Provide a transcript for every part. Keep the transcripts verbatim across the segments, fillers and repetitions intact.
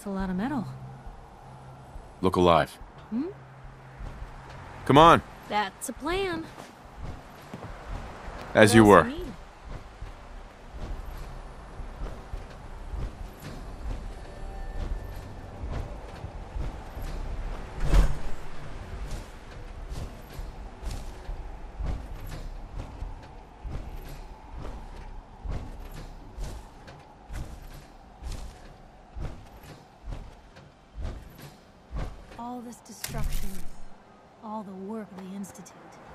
That's a lot of metal. Look alive. Hmm? Come on, That's a plan. as What you else were. need? All this destruction, all the work of the Institute.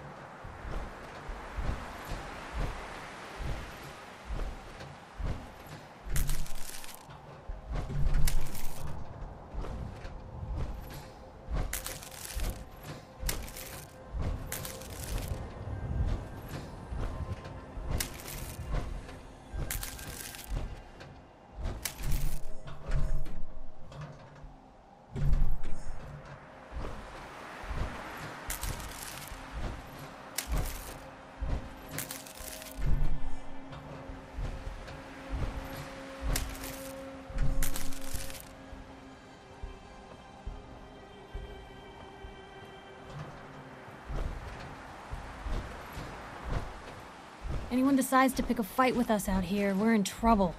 Anyone decides to pick a fight with us out here, we're in trouble.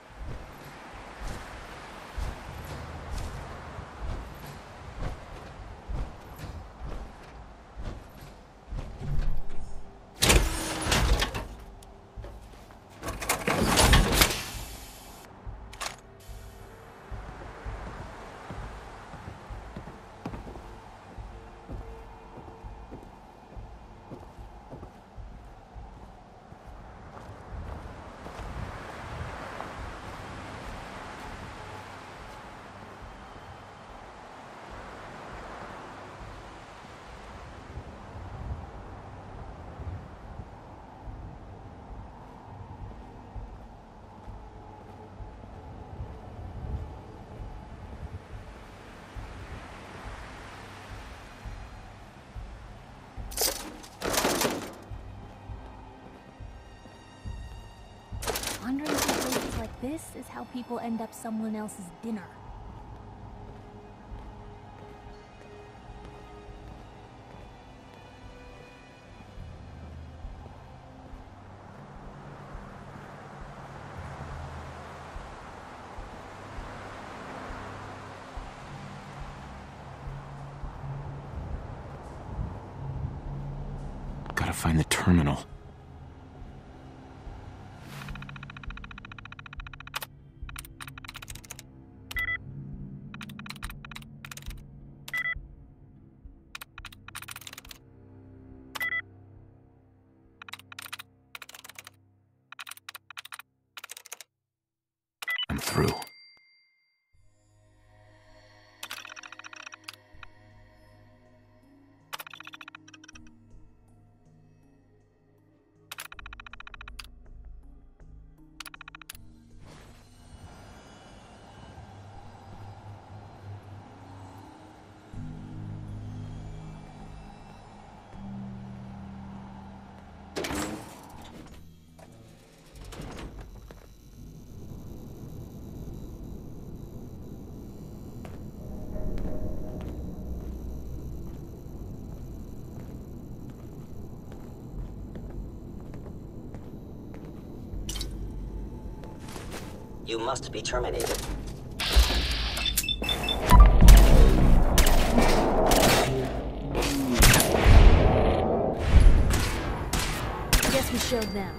Wandering through places like this is how people end up someone else's dinner. Gotta find the terminal. I'm through. You must be terminated. I guess we showed them.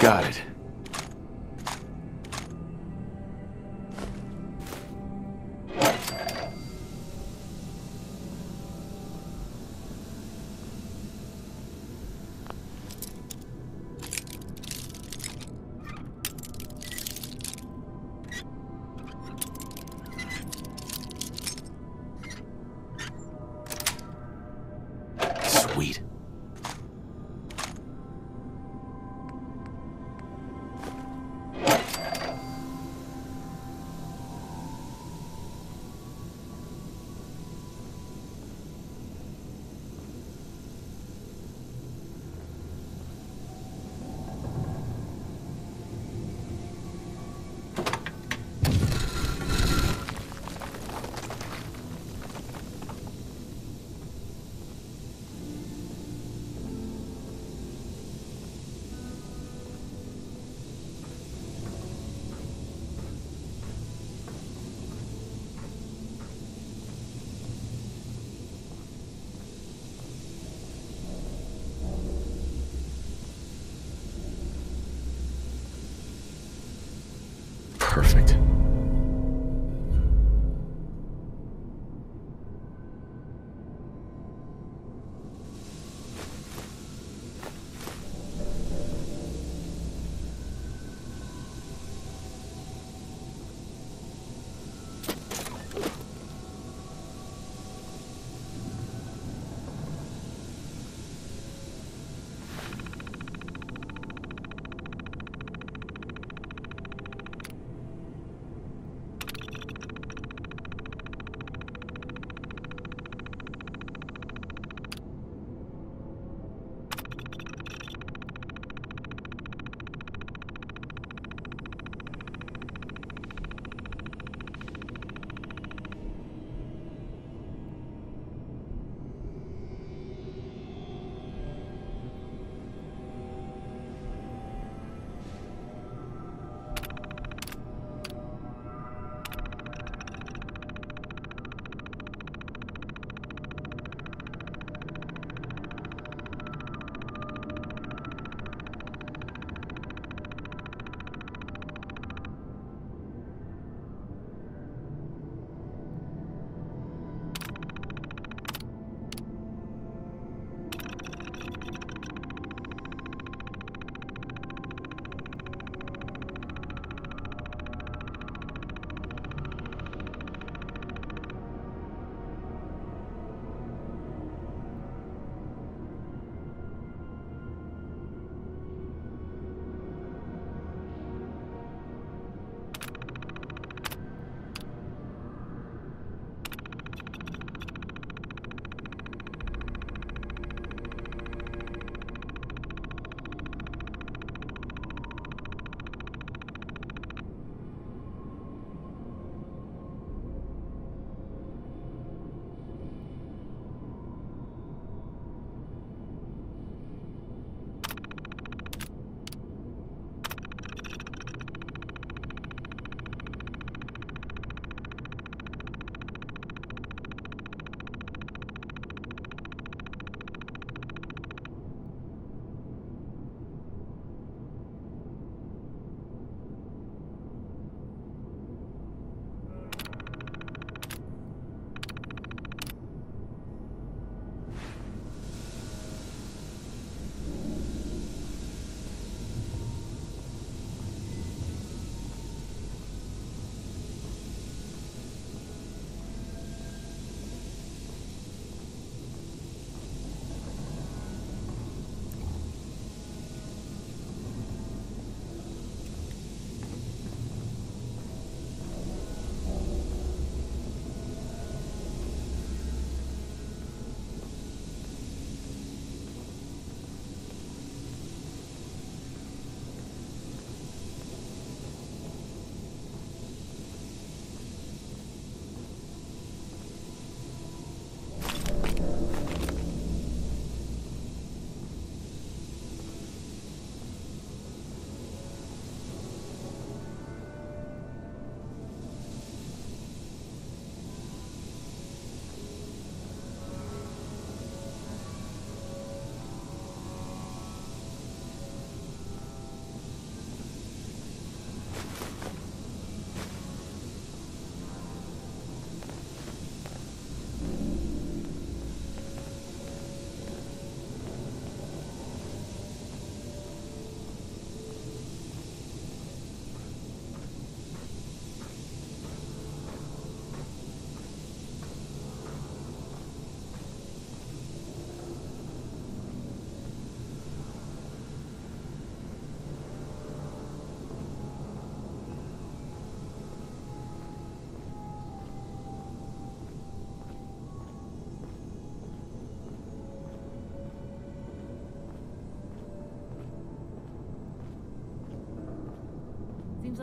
Got it. Sweet.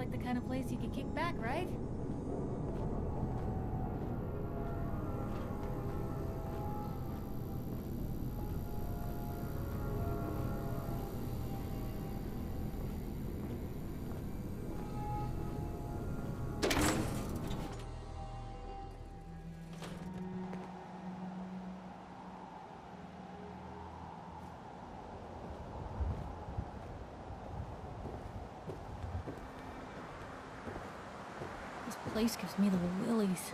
like the kind of place you could kick back, right? This place gives me the willies.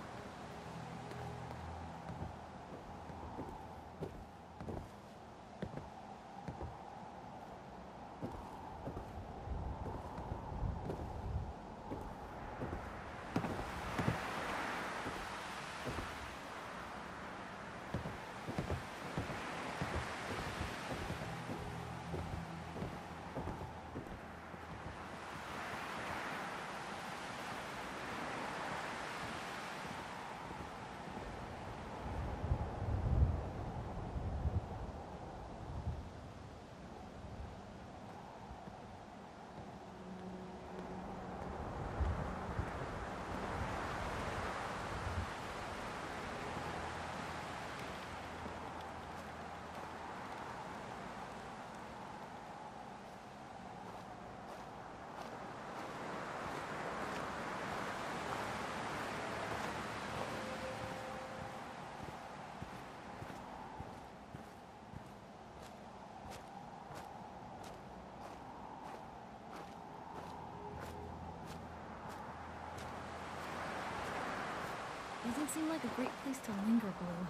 Doesn't seem like a great place to linger, Blue.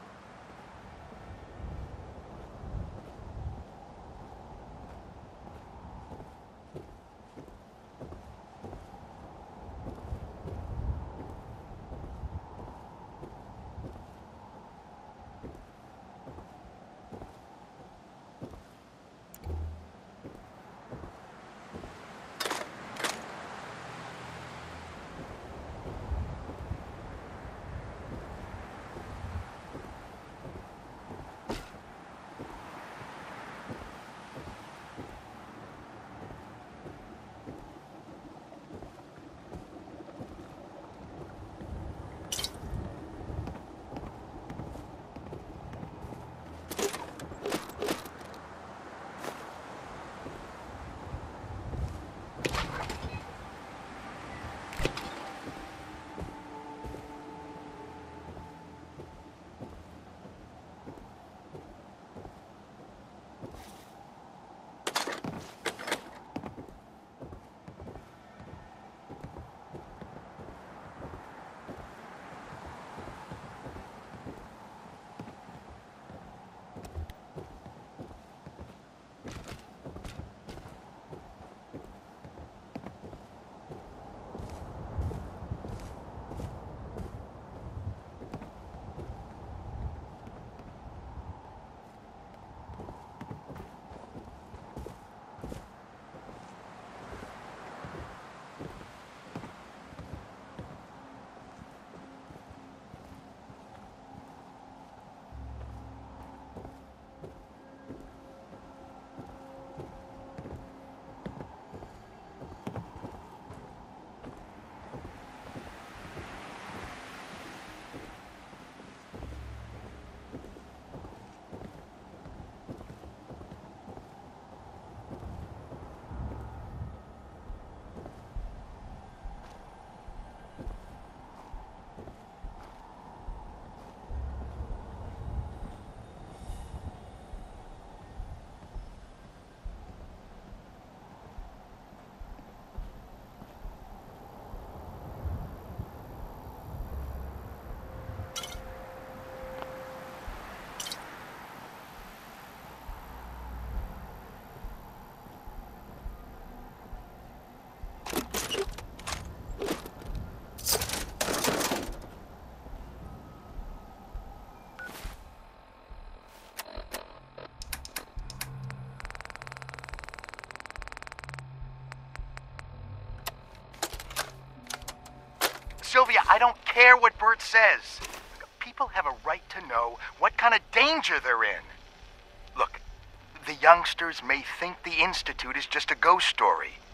Sylvia, I don't care what Bert says. People have a right to know what kind of danger they're in. Look, the youngsters may think the Institute is just a ghost story.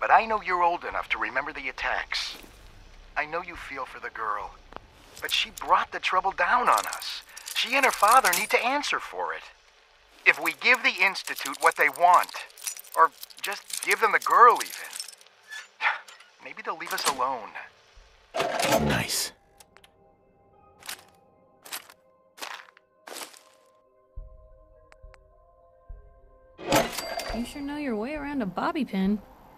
But I know you're old enough to remember the attacks. I know you feel for the girl. But she brought the trouble down on us. She and her father need to answer for it. If we give the Institute what they want, or just give them the girl even, maybe they'll leave us alone. Nice. You sure know your way around a bobby pin.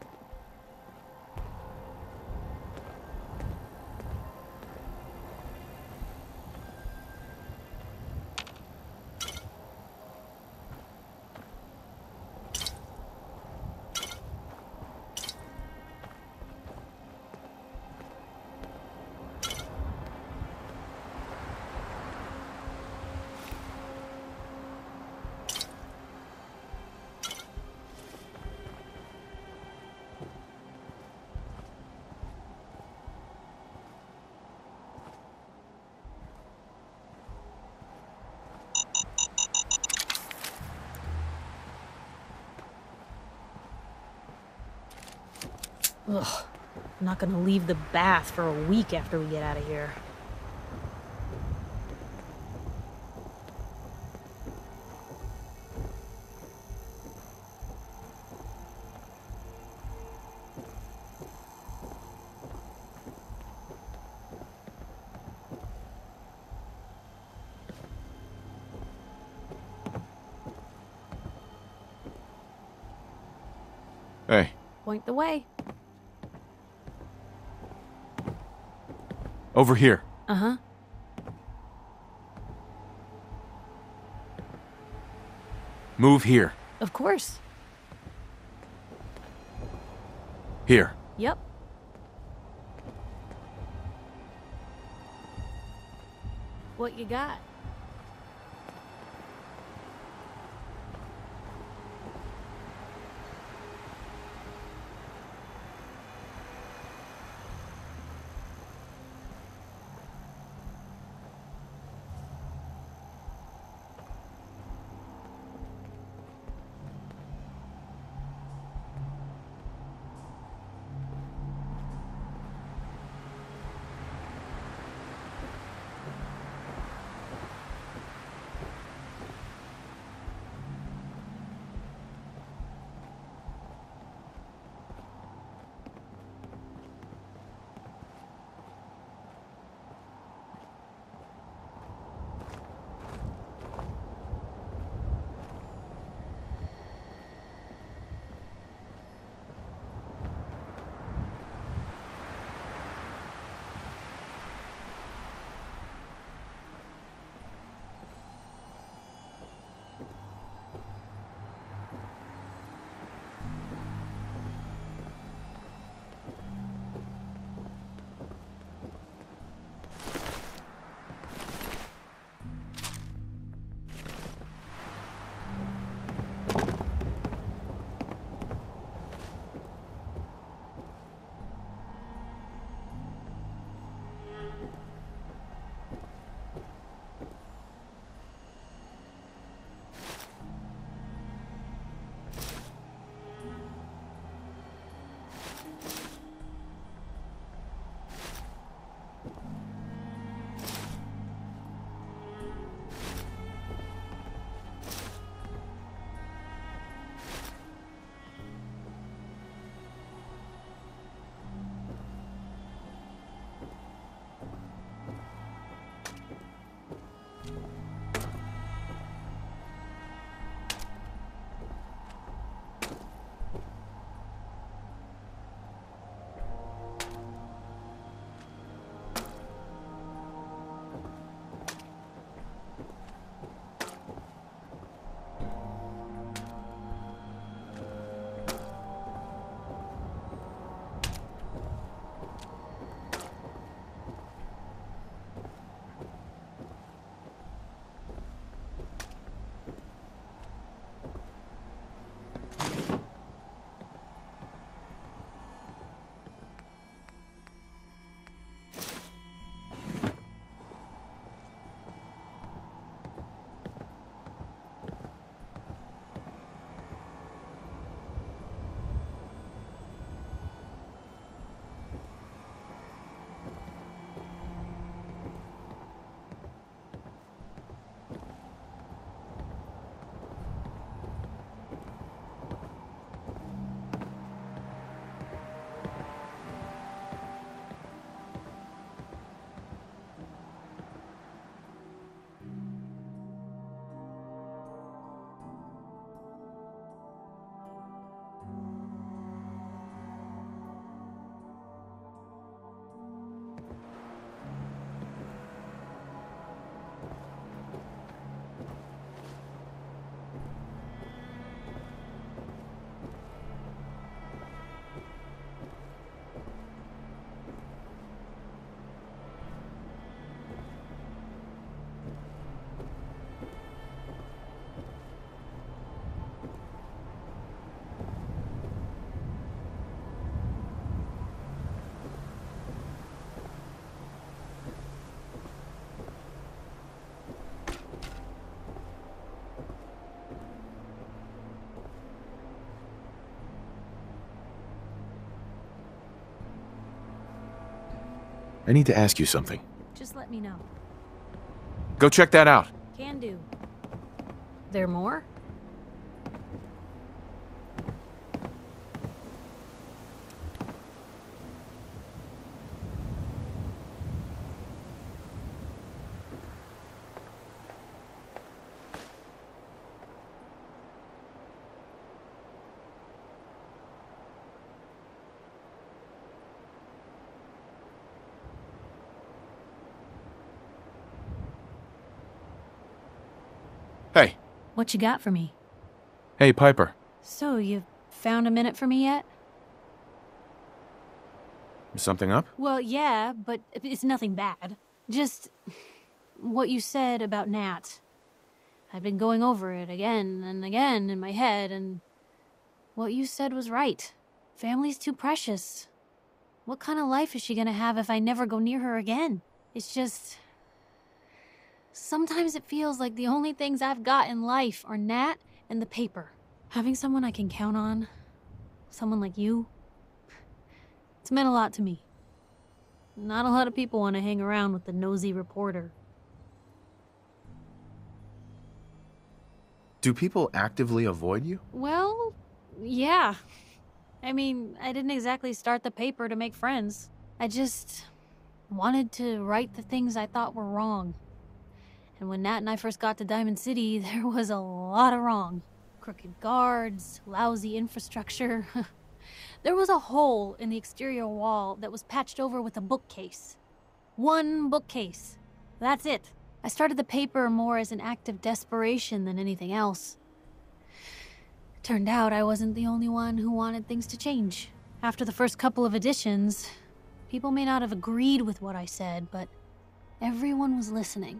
Ugh. I'm not gonna leave the bath for a week after we get out of here. Hey, Point the way. over here. Uh-huh. Move here. Of course. Here. Yep. What you got? need to ask you something. Just let me know. Go check that out. Can do. There more? Hey. What you got for me? Hey, Piper. So, you found a minute for me yet? Something up? Well, yeah, but it's nothing bad. Just what you said about Nat. I've been going over it again and again in my head, and what you said was right. Family's too precious. What kind of life is she gonna have if I never go near her again? It's just... Sometimes it feels like the only things I've got in life are Nat and the paper. Having someone I can count on, someone like you, it's meant a lot to me. Not a lot of people want to hang around with the nosy reporter. Do people actively avoid you? Well, yeah. I mean, I didn't exactly start the paper to make friends. I just wanted to right the things I thought were wrong. And when Nat and I first got to Diamond City, there was a lot of wrong. Crooked guards, lousy infrastructure. There was a hole in the exterior wall that was patched over with a bookcase. One bookcase. That's it. I started the paper more as an act of desperation than anything else. Turned out I wasn't the only one who wanted things to change. After the first couple of editions, people may not have agreed with what I said, but everyone was listening.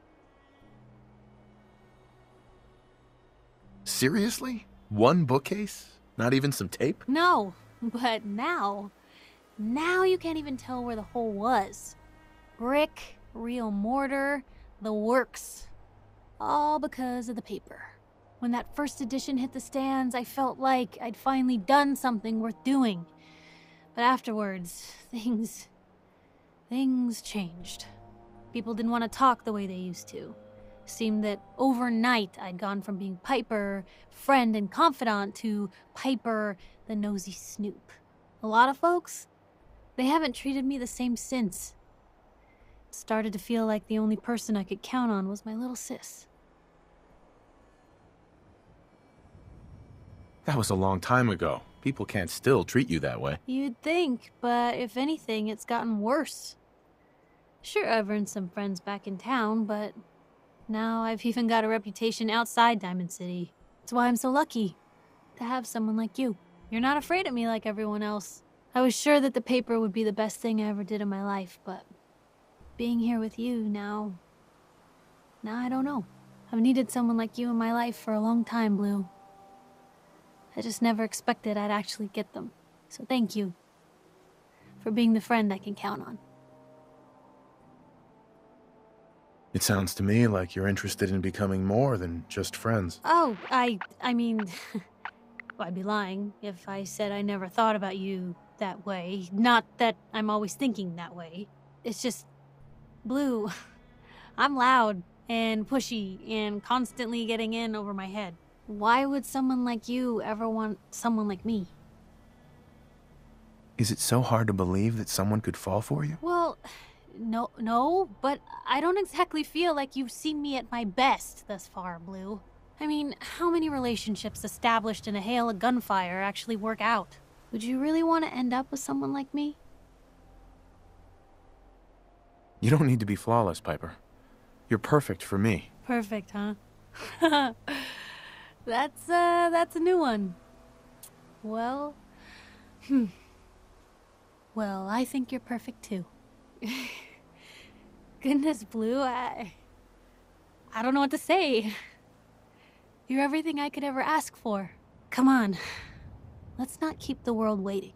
Seriously? One bookcase? Not even some tape? No, but now, now you can't even tell where the hole was. Brick, real mortar, the works. All because of the paper. When that first edition hit the stands, I felt like I'd finally done something worth doing. But afterwards, things... things changed. People didn't want to talk the way they used to. Seemed that overnight I'd gone from being Piper, friend and confidant, to Piper, the nosy snoop. A lot of folks, they haven't treated me the same since. It started to feel like the only person I could count on was my little sis. That was a long time ago. People can't still treat you that way. You'd think, but if anything, it's gotten worse. Sure, I've earned some friends back in town, but now I've even got a reputation outside Diamond City. That's why I'm so lucky to have someone like you. You're not afraid of me like everyone else. I was sure that the paper would be the best thing I ever did in my life, but being here with you now... Now I don't know. I've needed someone like you in my life for a long time, Blue. I just never expected I'd actually get them. So thank you for being the friend I can count on. It sounds to me like you're interested in becoming more than just friends. Oh, I... I mean... well, I'd be lying if I said I never thought about you that way. Not that I'm always thinking that way. It's just... Blue, I'm loud and pushy and constantly getting in over my head. Why would someone like you ever want someone like me? Is it so hard to believe that someone could fall for you? Well... No, no, but I don't exactly feel like you've seen me at my best thus far, Blue. I mean, how many relationships established in a hail of gunfire actually work out? Would you really want to end up with someone like me? You don't need to be flawless, Piper. You're perfect for me. Perfect, huh? That's, uh, that's a new one. Well, hmm. Well, I think you're perfect too. Goodness, Blue, I... I don't know what to say. You're everything I could ever ask for. Come on, let's not keep the world waiting.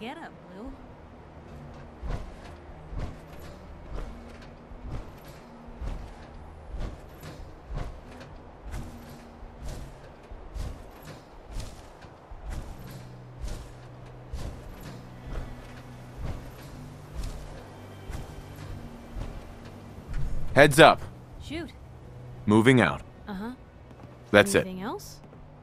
getup, Blue. Heads up. Shoot. Moving out. Uh-huh. That's it. Anything else?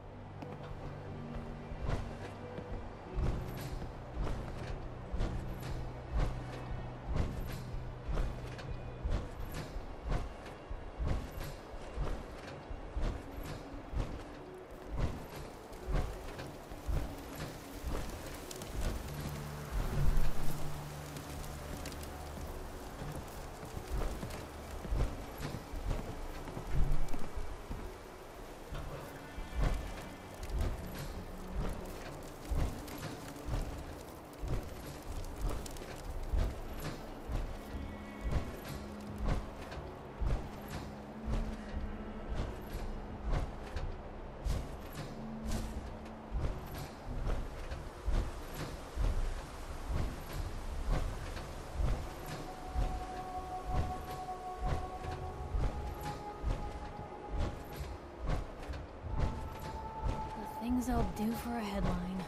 Things I'll do for a headline.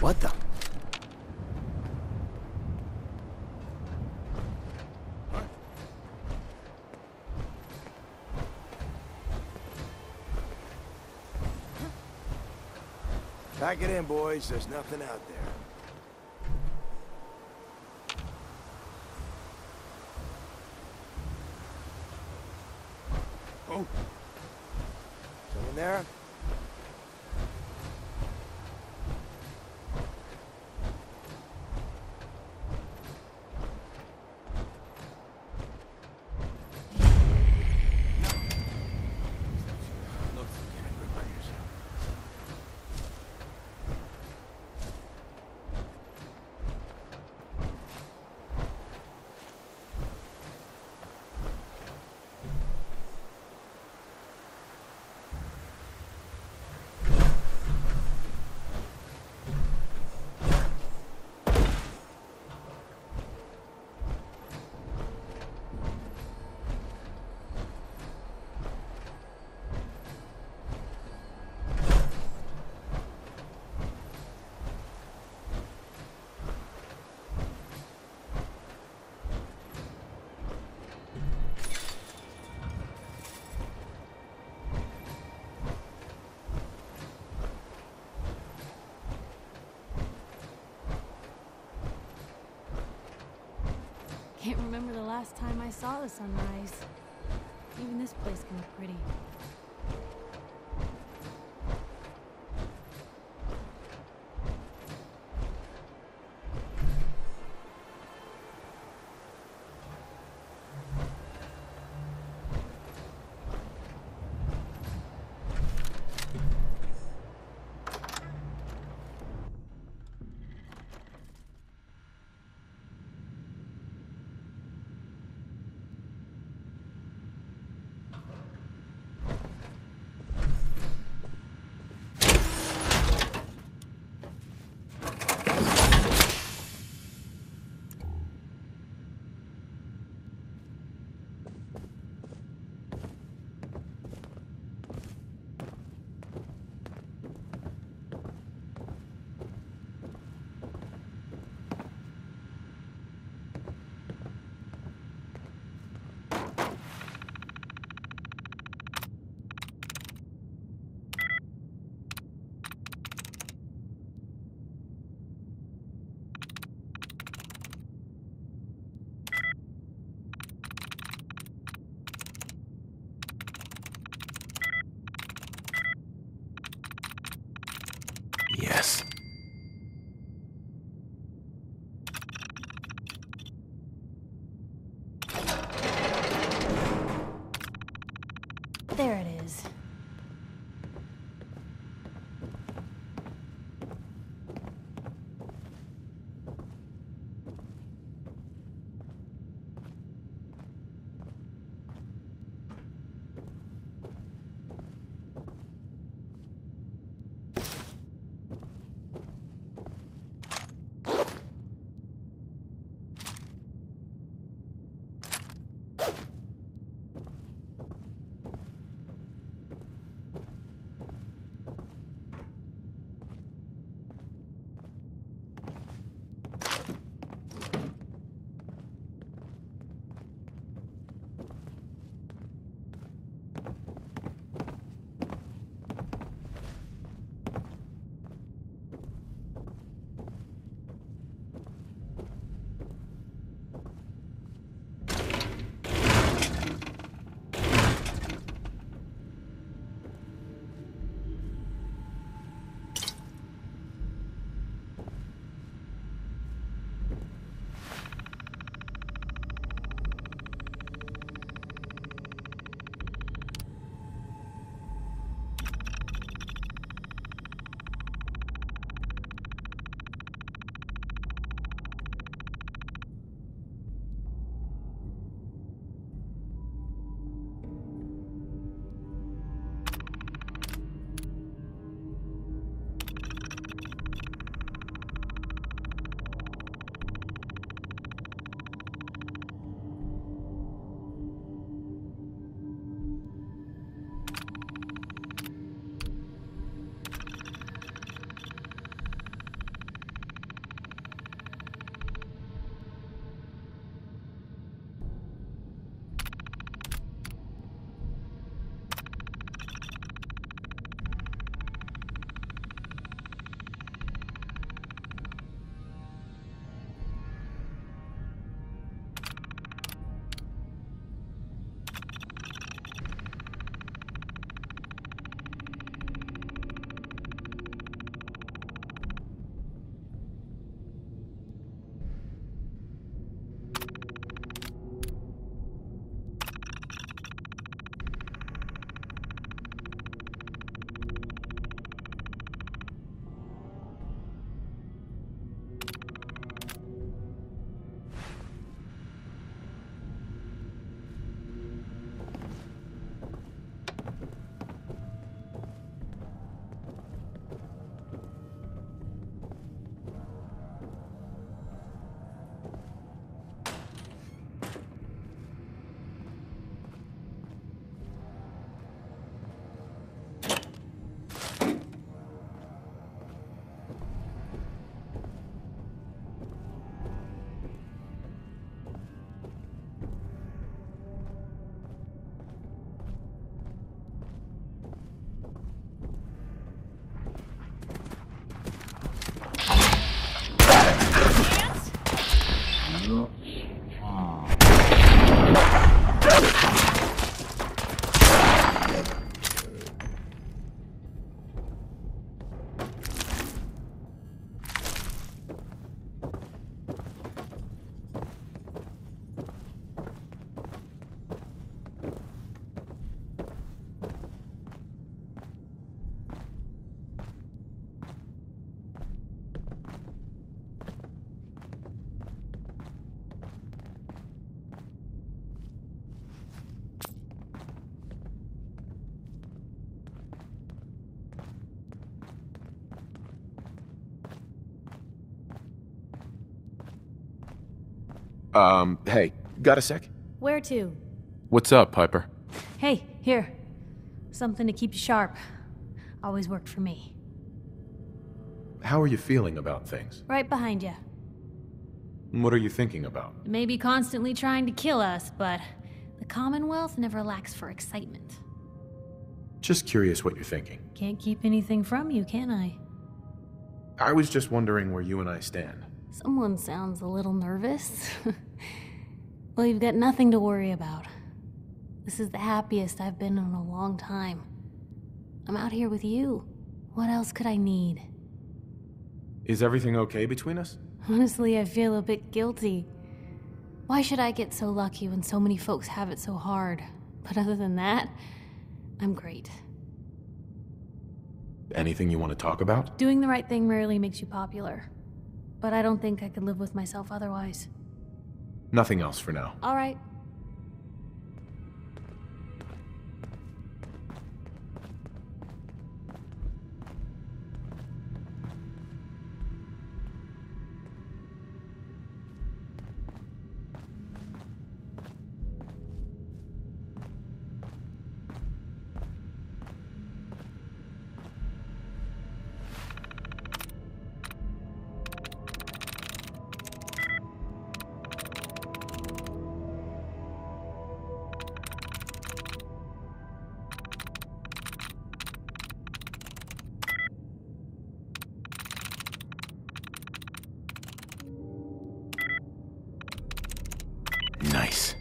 What the? Pack it in, boys. There's nothing out there. Oh. Someone there? Can't remember the last time I saw the sunrise. Even this place can look pretty. Yes. There it is. Um, hey, got a sec? Where to? What's up, Piper? Hey, here. Something to keep you sharp. Always worked for me. How are you feeling about things? Right behind you. What are you thinking about? Maybe constantly trying to kill us, but the Commonwealth never lacks for excitement. Just curious what you're thinking. Can't keep anything from you, can I? I was just wondering where you and I stand. Someone sounds a little nervous. Well, you've got nothing to worry about. This is the happiest I've been in a long time. I'm out here with you. What else could I need? Is everything okay between us? Honestly, I feel a bit guilty. Why should I get so lucky when so many folks have it so hard? But other than that, I'm great. Anything you want to talk about? Doing the right thing rarely makes you popular. But I don't think I could live with myself otherwise. Nothing else for now. All right. Nice.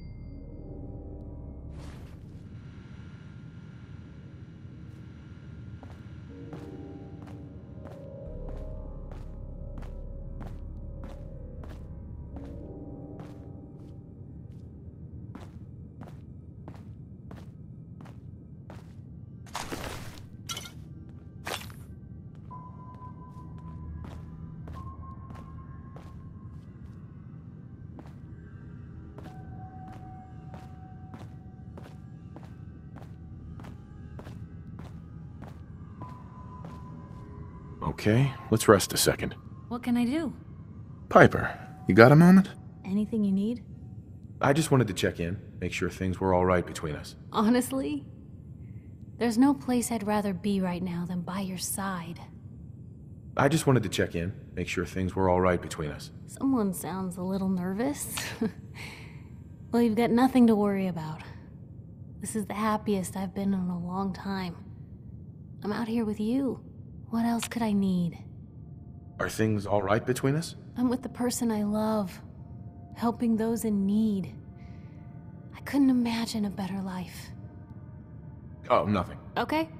Okay, let's rest a second. What can I do? Piper, you got a moment? Anything you need? I just wanted to check in, make sure things were all right between us. Honestly, there's no place I'd rather be right now than by your side. I just wanted to check in, make sure things were all right between us. Someone sounds a little nervous. Well, you've got nothing to worry about. This is the happiest I've been in a long time. I'm out here with you. What else could I need? Are things all right between us? I'm with the person I love, helping those in need. I couldn't imagine a better life. Oh, nothing. Okay.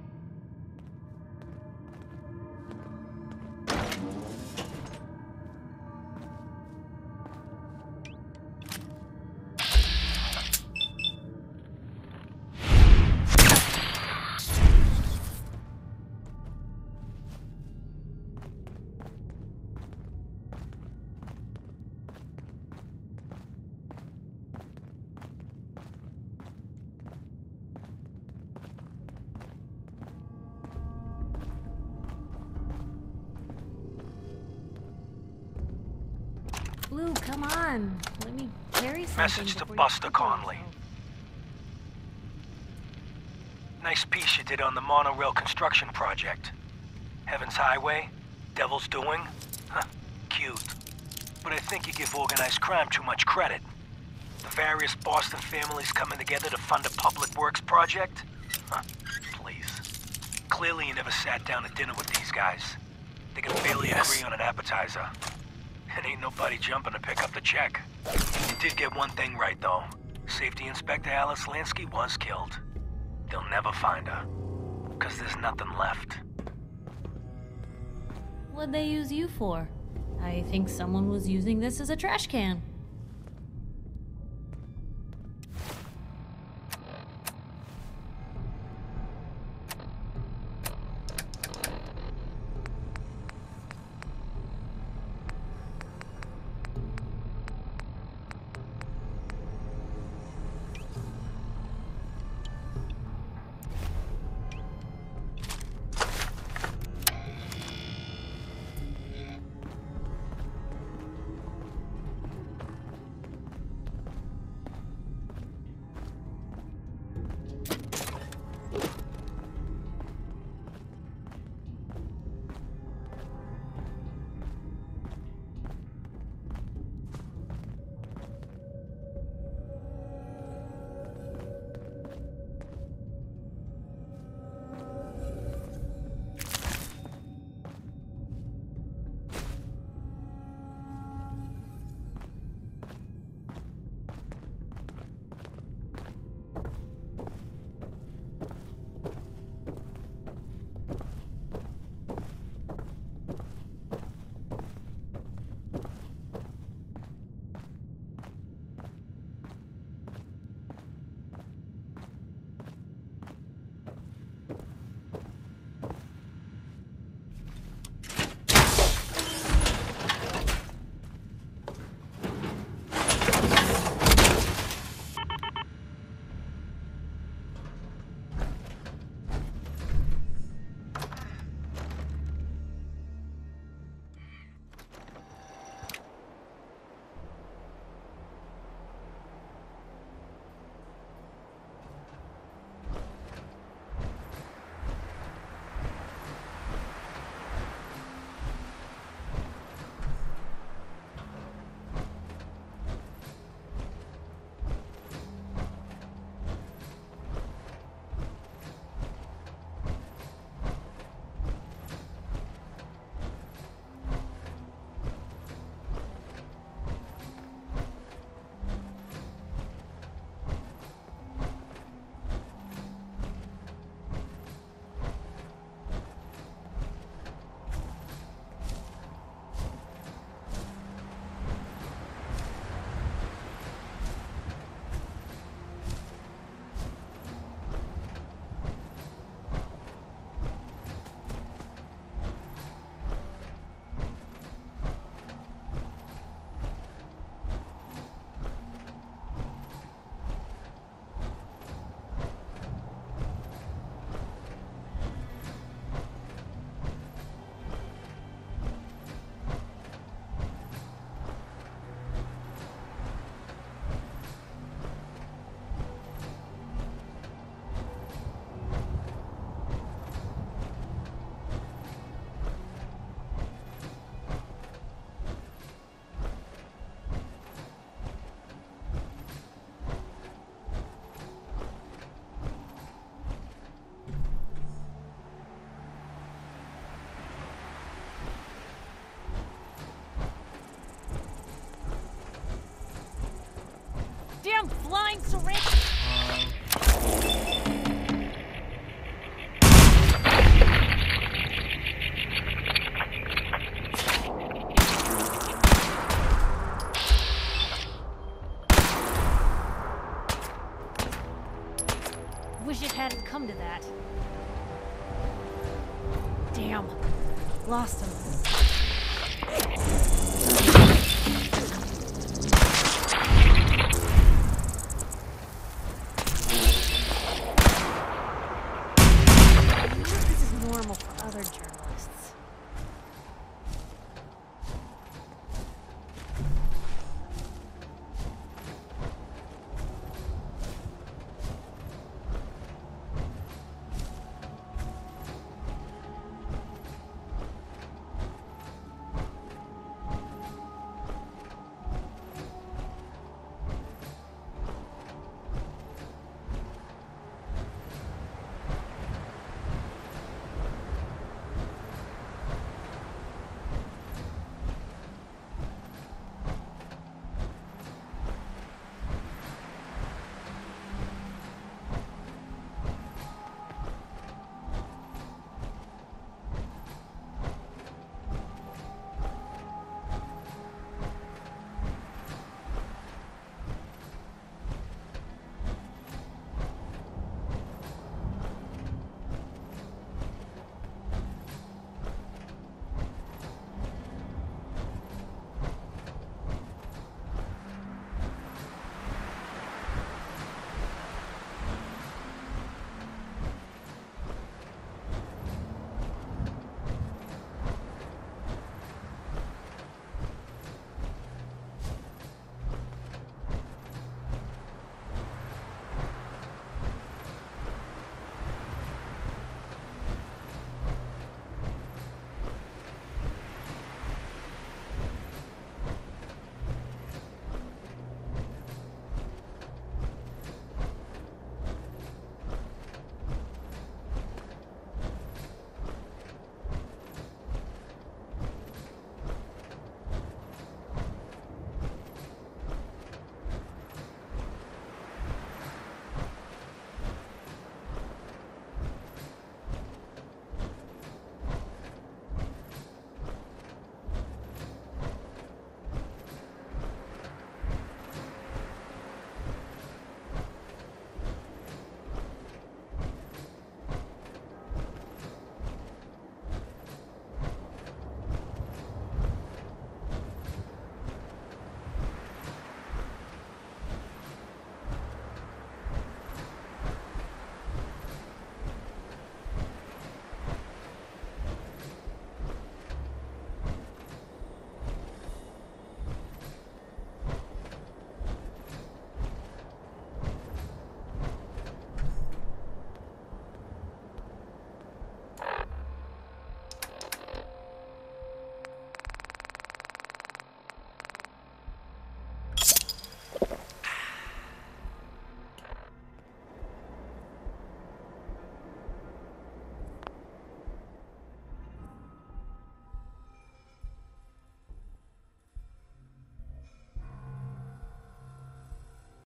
Blue, come on. Let me carry something. Message to before you Buster kill yourself. Conley. Nice piece you did on the monorail construction project. Heaven's Highway, Devil's Doing. Huh, cute. But I think you give organized crime too much credit. The various Boston families coming together to fund a public works project? Huh, please. Clearly you never sat down to dinner with these guys. They can barely Yes. agree on an appetizer. And ain't nobody jumping to pick up the check. You did get one thing right, though. Safety Inspector Alice Lansky was killed. They'll never find her. Because there's nothing left. What'd they use you for? I think someone was using this as a trash can. into that. Damn. Lost him. This is normal for other journeys.